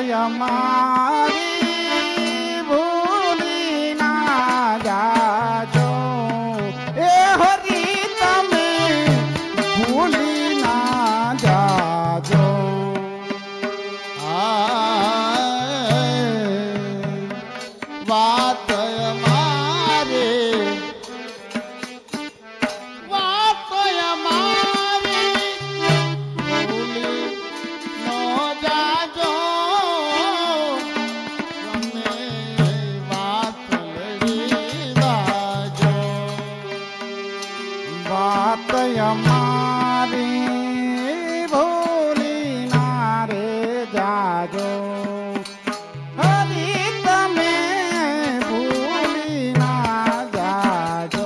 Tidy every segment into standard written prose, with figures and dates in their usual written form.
અમારી ભૂલી ના જાજો એ હરી તમે ભૂલી ના જાજો વાત અમારે बात हमारी भूली ना रे जाजो हरी तमे भूली ना जाजो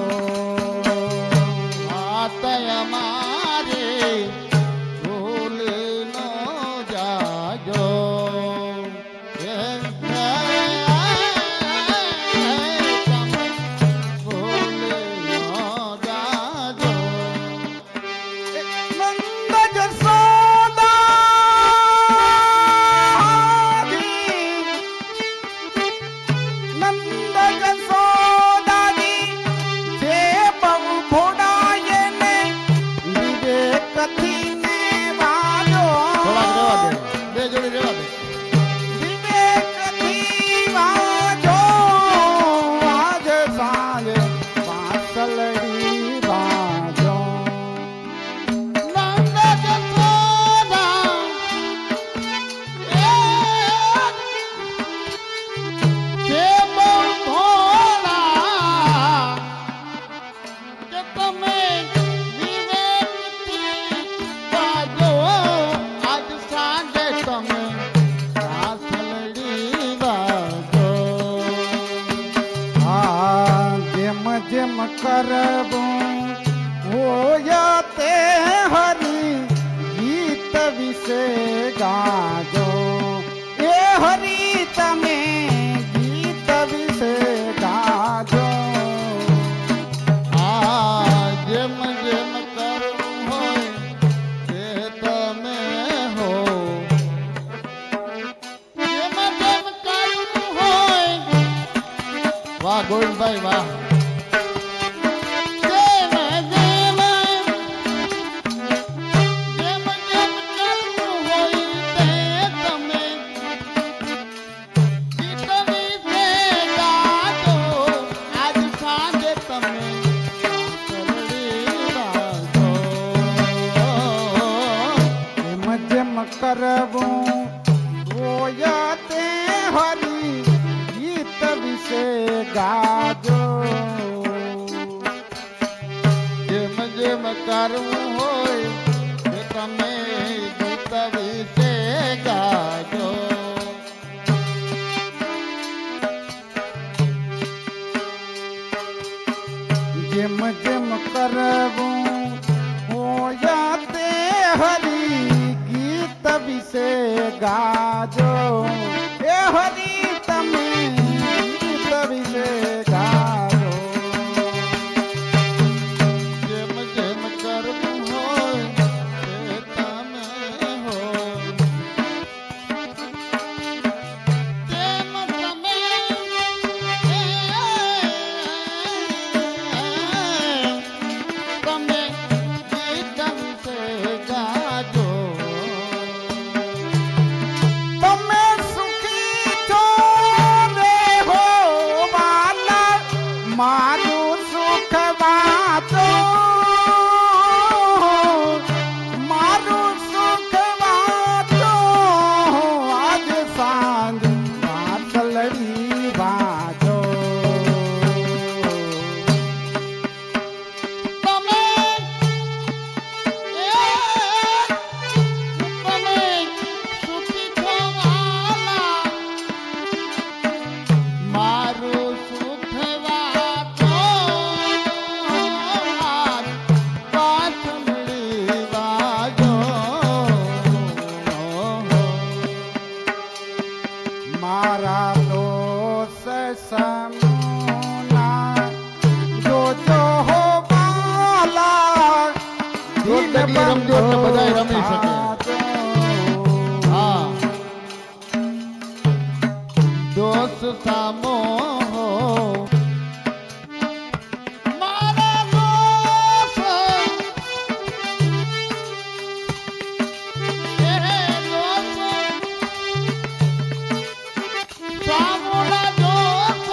बात हमारी भूली ना जाजो જેમ કરવું હોય તે હરી ગીત વિશે ગાજો એ હરી તમે ગીત વિશે ગાજો જેમ જેમ કરવું હોય તે તમે હો જેમ જેમ કરવું હોય વાહ ગોવિંદભાઈ વાહ करबूं होया ते हरी गीत विશે गाजो जेम जेम करવું હોય તે તમે ગીત વિશે ગાજો જેમ જેમ કરવું હોયા તે હરી વિશે ગાજો એ હરી તમે ગીત વિશે ગાજો જેમ જેમ કરવું હોય તે તમે હો તેમ તમે તમે ગીત વિશે ગાજો તમે સુખી છો सामो हो मारा दोष सामोला दोष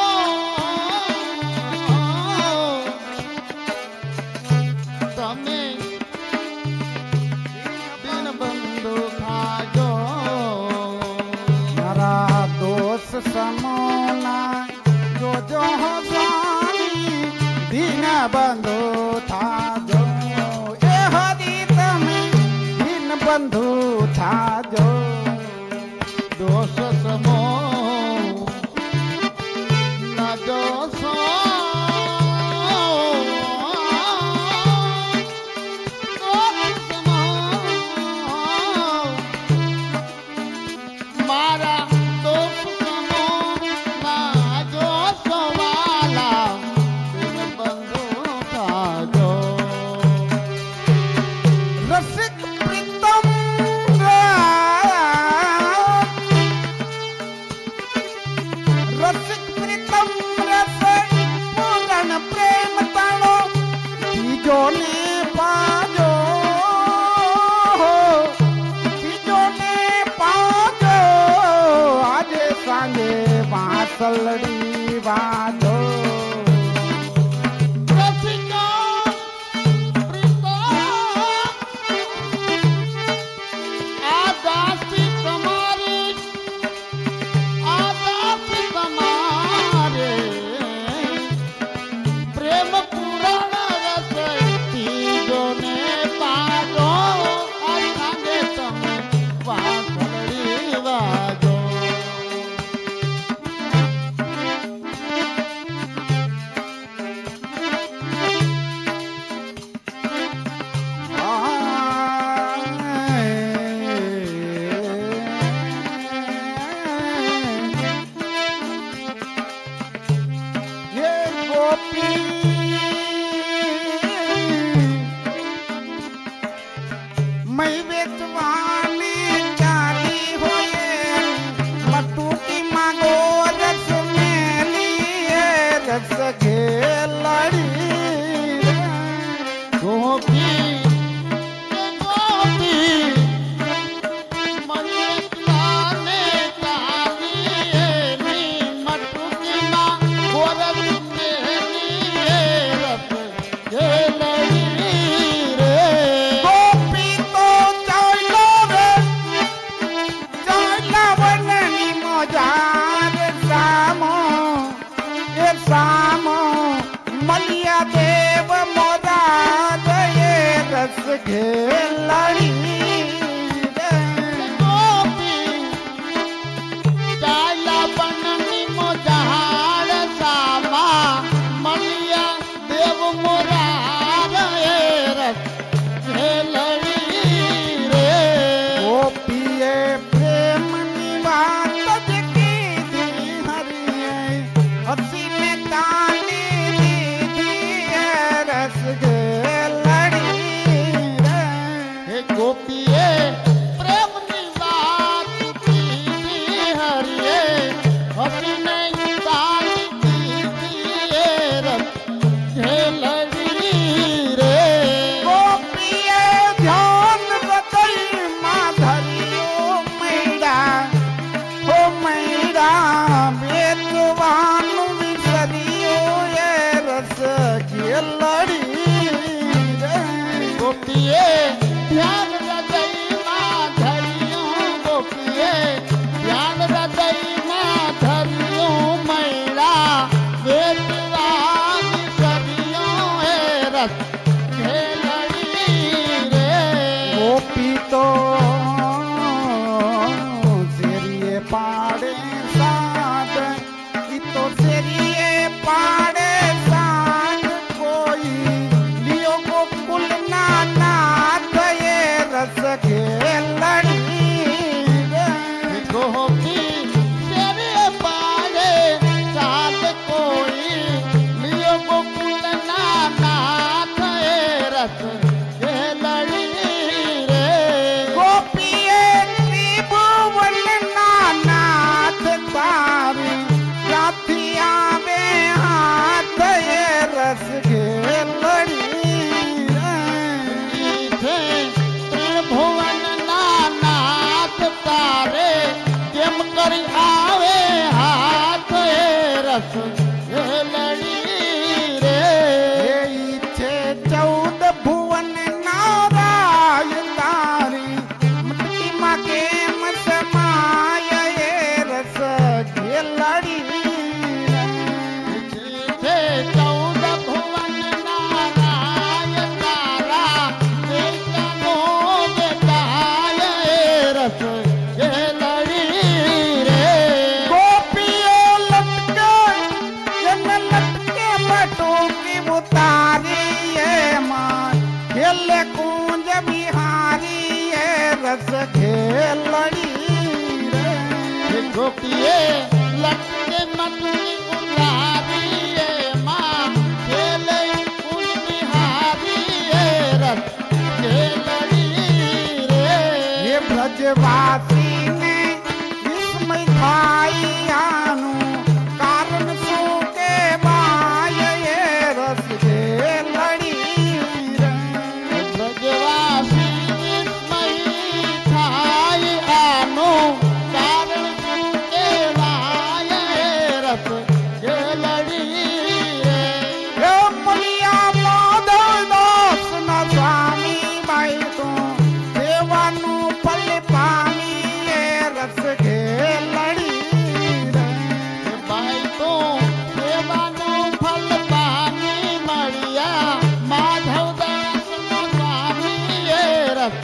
तमे दिन बंधु थाजो मारा दोष समोना जो जो हो स्वामी दीन बंधु था जो ए हरि तमे दीन बंधु था जो दोष समो न दोषो दोष समो मारा दोष समो ना दोष वाला दिन बंधु था जो रसिक प्रीतम रसिक प्रीतम रस पूर्ण प्रेम ताणो तीजो ने पाजो तीजो ने पाजो आजे सांजे वासलड़ी वाजो रसिका प्रीता आ दासी तुम्हारी आदासी तुम्हारे प्रेम पुराण रस तीजो ने पाजो असांगे तमे वासड़ी वाजो ये गोपी मैं बेचवाने चाली होए मटू की मांगो रस में लिए रस खेलड़ी गोपी गोपी मनियाने ताली मटुकी मां गोरख मेहनी रस खेलड़ी रे गोपी तो चलो रे चला बननी मोजार सामो ए सामो मलिया देव मोरा ये रस खेलड़ी रे गोपी चाला बननी मोजहार सामा मलिया देव मोरार रस खेलड़ी रे गोपिए प्रेम निवात की दी हरिये हसी में ताली दी है रस खेलड़ी रे हे गोपी કરી આવે હાથ એ રસ લડી રે એ ઈચ્છે 14 ભુવન નારાય તારી મટકીમાં કેમ સમાય એ રસ ખેલડી છે 14 ભુવન નારાય તારા દેખાનો દેખાય એ રસ લડી રે ગોપીઓ લટકે એને લટકે બટુકી ઉતારી એમાં ખેલે કુંજ બિહારી એ રસ ખેલડી રે ગોપીએ લટકે મટકી ઉતારી એ માં ખેલે કુલ બિહારી એ રસ લડી રે એ બ્રજવાસીને વિસ્મય થાય આનું કારણ શું કે બાય એ રસ ખેલડી રે બ્રજવાસી વિસ્મય થાય આનું કારણ શું કહેવાય એ રસ લડી રે હે મુનિયા માધવદાસ ના સ્વામી બાઈ તો સેવાનું ફલ પામી એ રસ ખેલડી રે ભાઈ તો સેવાનું ફલ પામી મળ્યા માધવદાસ નો સ્વામી એ રસ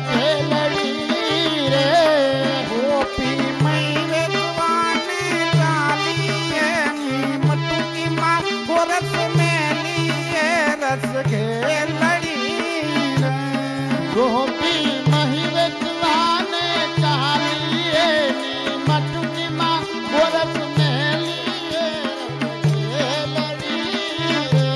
લડી રે ગોપી મય વેચવાને ચાલી એની મટકીમાં ગોરસ મેલી એ રસ ખેલડી રે ગોપી મહી વેચવાને ચાલી એની મટકીમાં ગોરસ મેલી એ લડી રે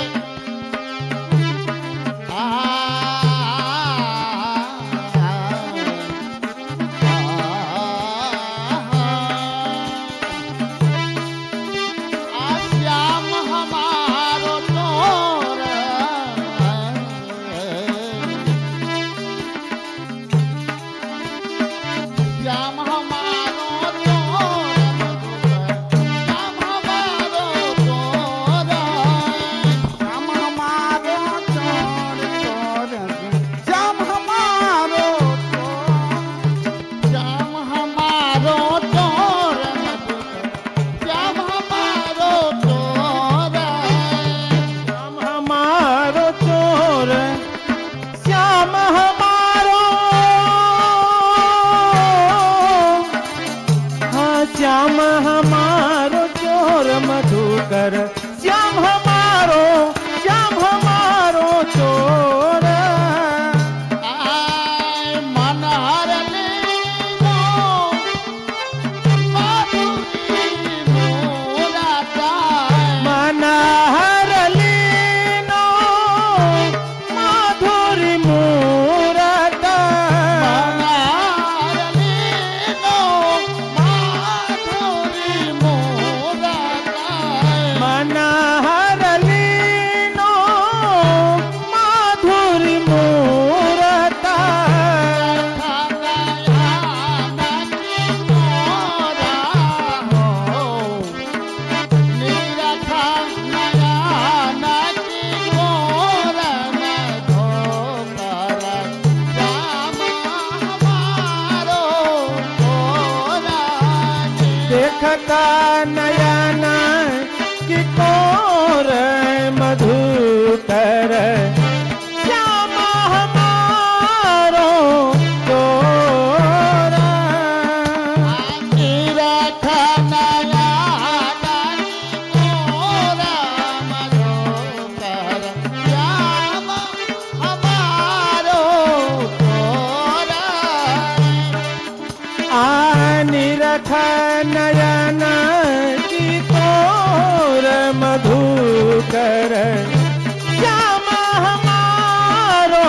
શ્યામ હમારો ચોર શ્યામ હમારો ચોર શ્યામ હમારો ચોર શ્યામ હમારો ચોર ચોર શ્યામ હમારો ચોર શ્યામ હમારો ચોર શ્યામ હમારો ચોર શ્યામ હમારો ચોર શ્યામ હમારો હા શ્યામ હમારો ચોર મધુકર શ્યામ હમારો ચોર આય મનહર લીલો માધુરી મોરાતા મનહર લીનો માધુરી મૂરત મનહર લીલો માધુરી મોરાતા મનહર લીનો માધુરી મૂરત देखता नयन की कोर मधुकर श्याम हमारो चोर निरख नयन की तोर मधुकर श्याम हमारो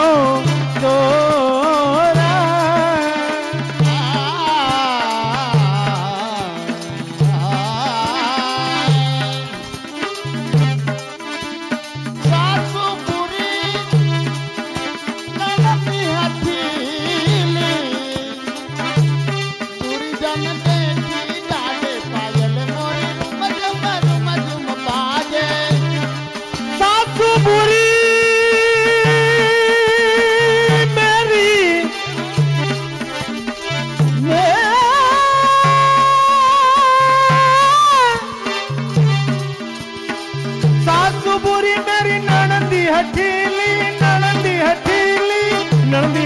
चोरा जन देखी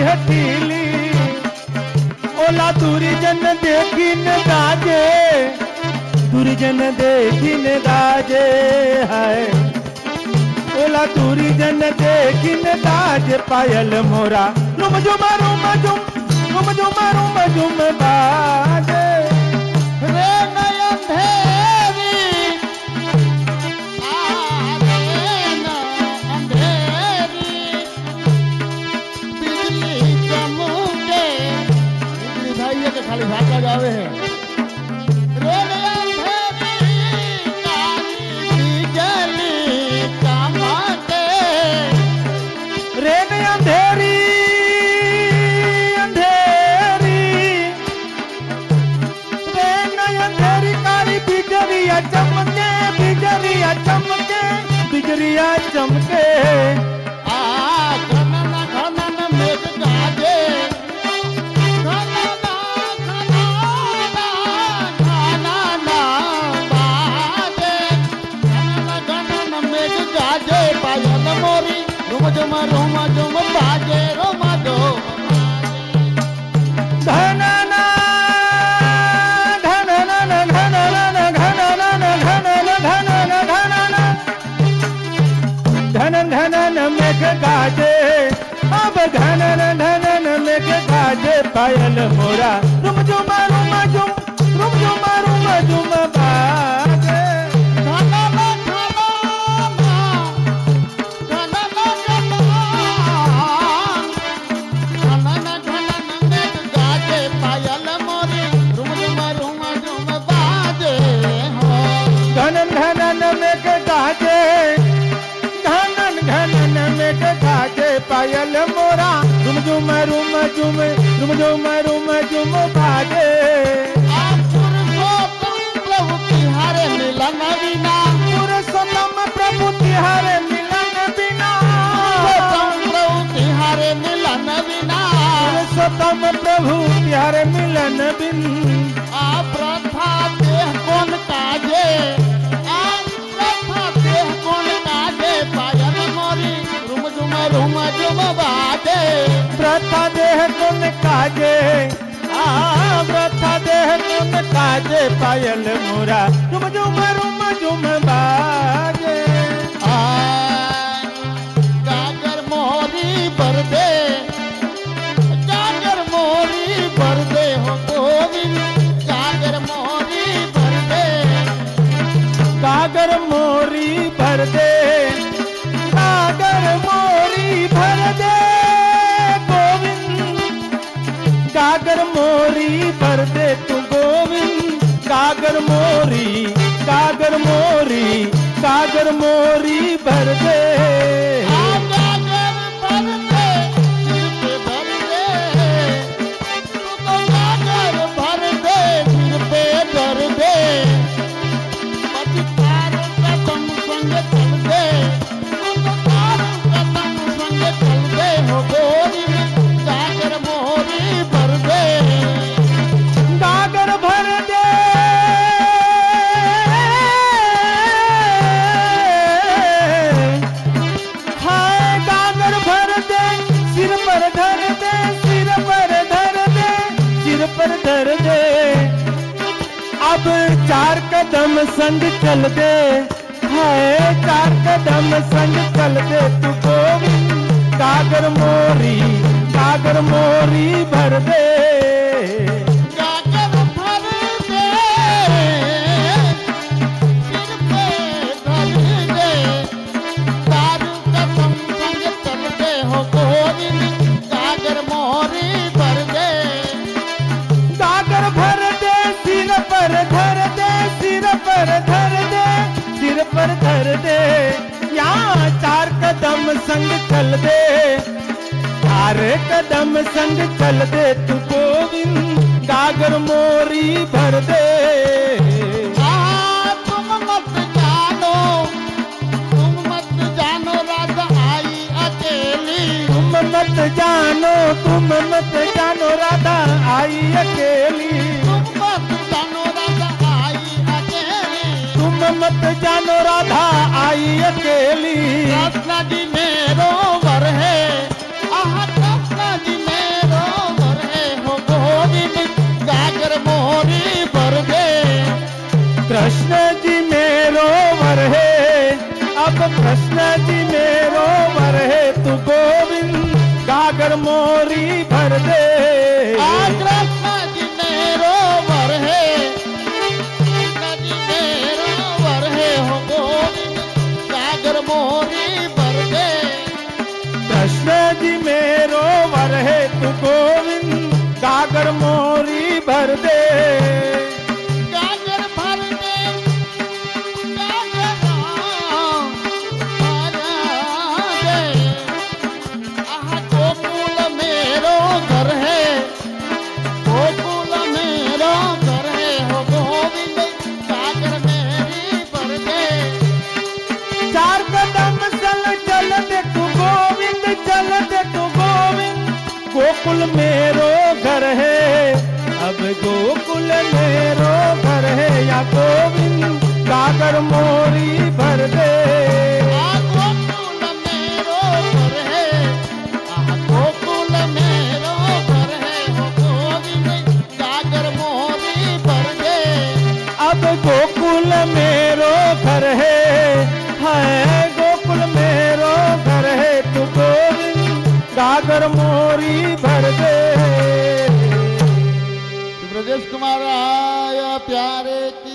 ठीली ओला दुर्जन देखी न गाजे दुर्जन देखी न गाजे है ओला दुर्जन देखी न गाजे पायल मोरा रुम झुम बाजे रे अंधेरी अंधेरी बिजली चमके बिजली भाई के खाली भाषा गावे है रे अंधेरी काली बिजली चमके रे अंधेरी बिजलिया चमके घनन घनन मेघ गाजे घनन बाजे घनन मेघ गाजे पायल मोरी रुम झुम बाजे रुम दो धनना धनन मेघ गाजे अब धनन मेघ गाजे पायल मोरा रुम झुम बाजे धनन मेघ गाजे पायल मोरा रुम झुम बाजे प्रभु तिहारे मिलन बिना प्रभु तिहारे मिलन बिना प्रभु तिहारे मिलन बिना पुरुषोत्तम प्रभु तिहारे मिलन बिन आ प्रथा देह कौन काजे प्रथा देह कौन काजे पायल मोरी रुम झुम बाजे प्रथा देह गुण काजे प्रथा देह गुण काजे पायल मोरा झुम बाजे गागर मोहरी भर दे हो गोविंद गागर मोहरी भर दे गागर मोरी भर दे गागर मोरी भर दे गोविंद गागर मोरी भर दे तू गोविंद गागर मोरी भर दे अब 4 कदम संग चल दे है 4 कदम संग चल दे तू गोविंद गागर मोरी भर दे गागर भर दे सिर पे धर दे 4 कदम संग चल दे हो गोविंद गागर मोरी भर दे गागर भर दे सिर पर धर दे सिर पर धर दे यहाँ 4 कदम संग चल दे 4 कदम संग चल दे तू गोविंद गागर मोरी भर दे तुम मत जानो राधा आई अकेली तुम मत जानो राधा आई अकेली तुम मत जानो राधा आई अकेली कृष्ण जी मेरो वर है कृष्ण जी मेरो भर दे। कृष्ण जी मेरो वर है, कृष्ण जी मेरो वर है हो गोविंद गागर मोरी भर दे। कृष्ण जी मेरो वर है तू गोविंद गागर मोरी भर दे। गागर भर दे, गागर भर दे। आहा गोकुल मेरो घर है, गोकुल मेरो घर है हो गोविंद गागर मेरी भर दे। चार कदम चल दे तू गोविंद, चल दे तू गोविंद गोकुल मेरो घर है। अब गोकुल मेरो घर है या गोविंद गागर मोरी भर दे। गोकुल मेरो घर है, गोकुल मेरो घर है हो गोविंद गागर मोरी भर दे। अब गोकुल मेरो घर है गोकुल मेरो घर है तू गोविंद गागर मोरी भर दे। ब्रजेश कुमार आया प्यारे की